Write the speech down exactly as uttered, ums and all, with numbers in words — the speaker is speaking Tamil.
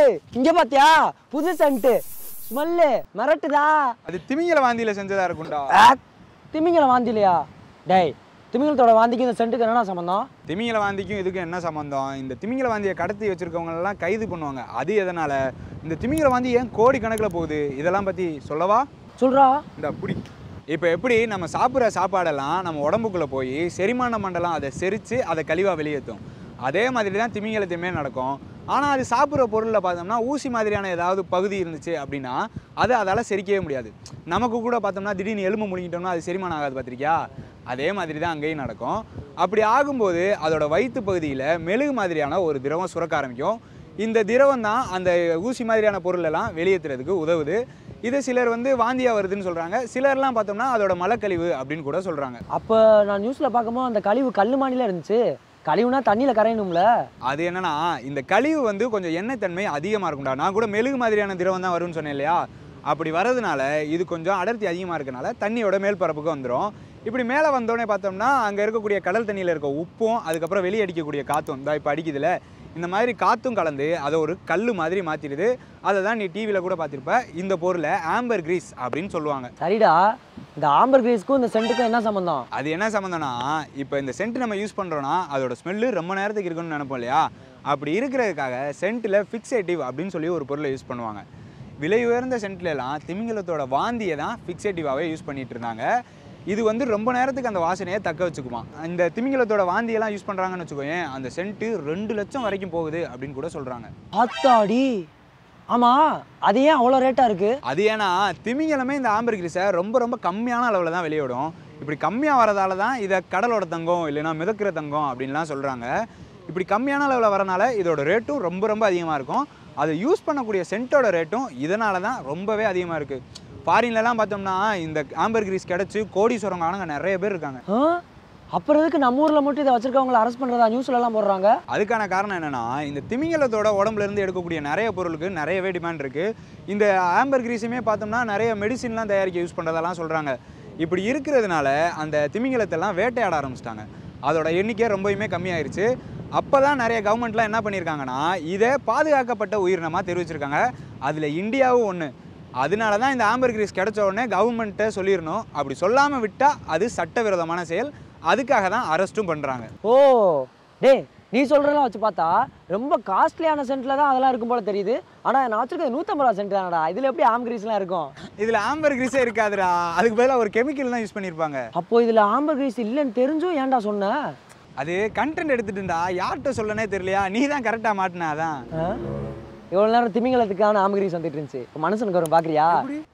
டேய் இங்க பாத்தியா புது சென்ட் ஸ்மெல் மிரட்டுதா அது திமிங்கல வாந்தியில செஞ்சதா இருக்கும்டா திமிங்கல வாந்திலையா டேய் திமிங்கலத்தோட வாந்திக்கு இந்த சென்ட்டுக்கு என்ன சம்பந்தம் திமிங்கல வாந்திக்கும் இதுக்கும் என்ன சம்பந்தம் இந்த திமிங்கல வாந்தியை கடத்தி வச்சிருக்கவங்க எல்லாம் கைது பண்ணுவாங்க அது எதனால இந்த திமிங்கல வாந்தி ஏன் கோடி கணக்கில் போகுது இதெல்லாம் பத்தி சொல்லவா சொல்றா இந்த புடி இப்போ எப்படி நம்ம சாப்பிட்ற சாப்பாடெல்லாம் நம்ம உடம்புக்குள்ளே போய் செரிமான மண்டலம் அதை செரித்து அதை கழிவாக வெளியேற்றும் அதே மாதிரி தான் திமிங்கலத்தையுமே நடக்கும் ஆனால் அது சாப்பிட்ற பொருளில் பார்த்தோம்னா ஊசி மாதிரியான ஏதாவது பகுதி இருந்துச்சு அப்படின்னா அது அதால் செரிக்கவே முடியாது நமக்கு கூட பார்த்தோம்னா திடீர்னு எலும்பு முழுங்கிட்டோம்னா அது செரிமானம் ஆகாது பார்த்திருக்கியா அதே மாதிரி தான் அங்கேயும் நடக்கும் அப்படி ஆகும்போது அதோட வயிற்று பகுதியில் மெழுகு மாதிரியான ஒரு திரவம் சுரக்க ஆரம்பிக்கும் இந்த திரவம் தான் அந்த ஊசி மாதிரியான பொருளெல்லாம் வெளியேற்றுறதுக்கு உதவுது இது சிலர் வந்து வாந்தியாக வருதுன்னு சொல்கிறாங்க சிலர்லாம் பார்த்தோம்னா அதோட மலக்கழிவு அப்படின்னு கூட சொல்கிறாங்க அப்போ நான் நியூஸில் பார்க்கும்போது அந்த கழிவு கல் மாநில இருந்துச்சு கழிவுனா தண்ணியில் கரையணும்ல அது என்னன்னா இந்த கழிவு வந்து கொஞ்சம் எண்ணெய் தன்மை அதிகமாக இருக்கும்டா நான் கூட மெழுகு மாதிரியான திரவம் தான் வரும்னு சொன்னேன் இல்லையா அப்படி வரதுனால இது கொஞ்சம் அடர்த்தி அதிகமாக இருக்கனால தண்ணியோட மேல் பரப்புக்கு வந்துடும் இப்படி மேலே வந்தோடனே பார்த்தோம்னா அங்கே இருக்கக்கூடிய கடல் தண்ணியில் இருக்க உப்பும் அதுக்கப்புறம் வெளியே அடிக்கக்கூடிய காற்றும் தான் இப்போ அடிக்குதுல இந்த மாதிரி காற்றும் கலந்து அதை ஒரு கல் மாதிரி மாற்றிடுது அதை தான் நீ டிவியில் கூட பார்த்துருப்ப இந்த பொருளை ஆம்பர் கிரீஸ் அப்படின்னு சொல்லுவாங்க சரிடா இந்த ஆம்பர் கிரீஸ்க்கும் இந்த சென்ட்டுக்கும் என்ன சம்மந்தம் அது என்ன சம்மந்தம்னா இப்போ இந்த சென்ட் நம்ம யூஸ் பண்ணுறோன்னா அதோட ஸ்மெல்லு ரொம்ப நேரத்துக்கு இருக்குன்னு நினைப்போம் இல்லையா அப்படி இருக்கிறதுக்காக சென்ட்டில் ஃபிக்ஸேட்டிவ் அப்படின்னு சொல்லி ஒரு பொருளை யூஸ் பண்ணுவாங்க விலை உயர்ந்த சென்ட்லலாம் திமிங்கலத்தோட வாந்தியை தான் ஃபிக்ஸேட்டிவாகவே யூஸ் பண்ணிட்டு இருந்தாங்க இது வந்து ரொம்ப நேரத்துக்கு அந்த வாசனையை தக்க வச்சுக்குமா இந்த திமிங்கலத்தோட வாந்தியெல்லாம் யூஸ் பண்ணுறாங்கன்னு வச்சுக்கோங்க அந்த சென்ட்டு ரெண்டு லட்சம் வரைக்கும் போகுது அப்படின்னு கூட சொல்கிறாங்க ஆத்தாடி ஆமாம் அது ஏன் அவ்வளோ ரேட்டாக இருக்குது அது ஏன்னா திமிங்கலமே இந்த ஆம்பர் கிரீஸை ரொம்ப ரொம்ப கம்மியான அளவில் தான் வெளியிடும் இப்படி கம்மியாக வரதால தான் இதை கடலோட தங்கம் இல்லைன்னா மிதக்கிற தங்கம் அப்படின்லாம் சொல்கிறாங்க இப்படி கம்மியான அளவில் வரனால இதோட ரேட்டும் ரொம்ப ரொம்ப அதிகமாக இருக்கும் அதை யூஸ் பண்ணக்கூடிய சென்ட்டோட ரேட்டும் இதனால தான் ரொம்பவே அதிகமாக இருக்குது ஃபாரின்லலாம் பார்த்தோம்னா இந்த ஆம்பர் கிரீஸ் கிடச்சி கோடீஸ்வரங்க நிறைய பேர் இருக்காங்க அப்புறம் எதுக்கு நம்ம ஊரில் மட்டும் இதை வச்சிருக்கவங்களை அரெஸ்ட் பண்ணுறதா நியூஸ்லலாம் போடுறாங்க அதுக்கான காரணம் என்னென்னா இந்த திமிங்கலத்தோட உடம்புலேருந்து எடுக்கக்கூடிய நிறைய பொருளுக்கு நிறையவே டிமாண்ட் இருக்குது இந்த ஆம்பர் கிரீஸுமே பார்த்தோம்னா நிறைய மெடிசின்லாம் தயாரிக்க யூஸ் பண்ணுறதெல்லாம் சொல்கிறாங்க இப்படி இருக்கிறதுனால அந்த திமிங்கலத்தெல்லாம் வேட்டையாட ஆரம்பிச்சிட்டாங்க அதோட எண்ணிக்கை ரொம்பவுமே கம்மியாயிருச்சு அப்போ தான் நிறைய கவர்மெண்ட்லாம் என்ன பண்ணியிருக்காங்கன்னா இதை பாதுகாக்கப்பட்ட உயிரினமாக தெரிவிச்சிருக்காங்க அதில் இந்தியாவும் ஒன்று அதனால தான் இந்த ஆம்பர் கிரீஸ் கிடைச்ச உடனே கவர்மெண்ட்டை சொல்லிடணும் அப்படி சொல்லாமல் விட்டால் அது சட்டவிரோதமான செயல் அதுக்காக தான் அரெஸ்ட்டும் பண்ணுறாங்க ஓ டே நீ சொல்கிறதெல்லாம் வச்சு பார்த்தா ரொம்ப காஸ்ட்லியான சென்ட்டில் தான் அதெல்லாம் இருக்கும் போல தெரியுது ஆனால் நான் வச்சுருக்கேன் நூற்றம்பது ரூபா சென்ட் தானடா இதில் எப்படி ஆம்பர் கிரீஸ்லாம் இருக்கும் இதில் ஆம்பர் கிரீஸே இருக்காதுடா அதுக்கு பதிலாக ஒரு கெமிக்கல் தான் யூஸ் பண்ணியிருப்பாங்க அப்போது இதில் ஆம்பர் கிரீஸ் இல்லைன்னு தெரிஞ்சும் ஏன்டா சொன்னேன் அது கண்டென்ட் எடுத்துட்டுண்டா யார்கிட்ட சொல்லனே தெரியலையா நீ தான் கரெக்டாக மாட்டினாதான் இவ்வளோ நேரம் திமிங்கலத்துக்கான ஆம்பர் கிரீஸ் வந்துட்டு இருந்துச்சு மனுஷனுக்கு வரும் பார்க்குறியா